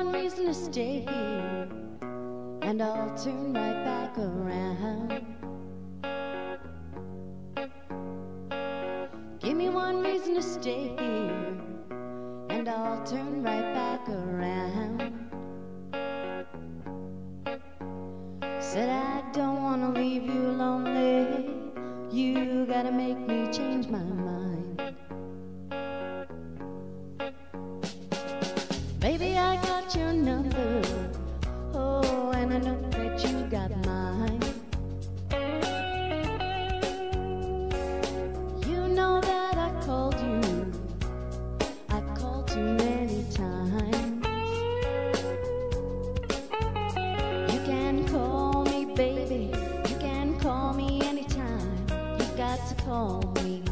one reason to stay here, and I'll turn right back around. Give me one reason to stay here, and I'll turn right back around. Said I don't wanna leave you lonely, you gotta make me change my mind. Baby, I got your number, oh, and I know that you got mine. You know that I called too many times. You can call me, baby, you can call me anytime. You've got to call me.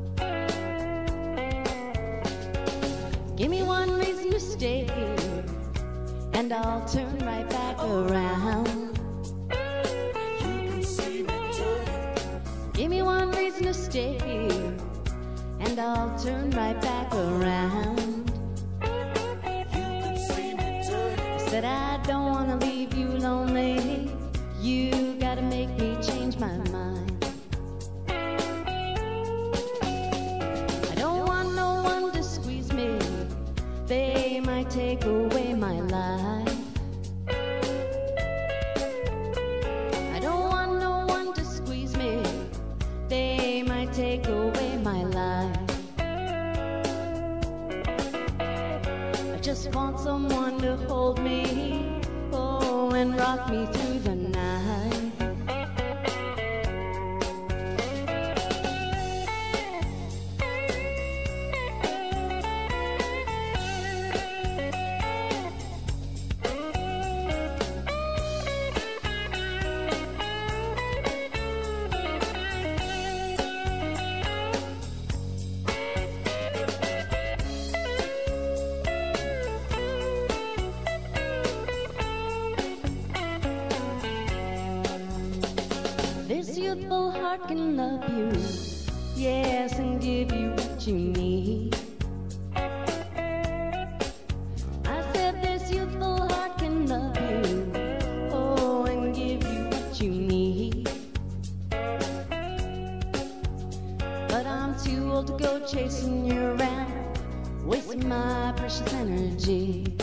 Give me one reason to stay here, and I'll turn right back around. You can see me turning. Give me one reason to stay here, and I'll turn right back around. You can see me turning. Said I don't wanna leave you lonely, you gotta make me change my mind. I don't want no one to squeeze me, they might take away my life. I don't want no one to squeeze me, they might take away my life. I just want someone to hold me, oh, and rock me through the night. This youthful heart can love you, yes, and give you what you need. I said this youthful heart can love you, oh, and give you what you need. But I'm too old to go chasing you around, wasting my precious energy.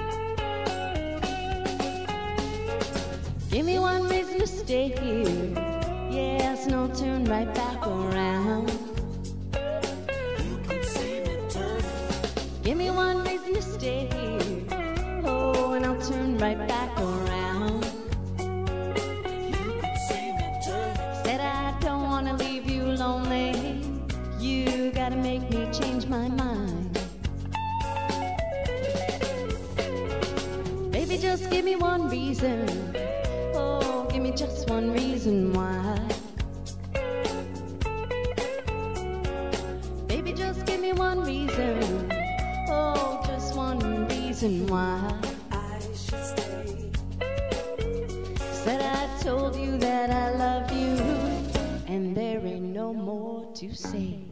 Give me one reason to stay here, yes, and I'll turn right back around. You can see me turning. Give me one reason to stay here, oh, and I'll turn right back around. You can see me turning. Said I don't wanna leave you lonely, you gotta make me change my mind. Baby, just give me one reason, oh, give me just one reason why. Baby, just give me one reason, oh, just one reason why. I should stay. Said I told you that I love you, and there ain't no more to say.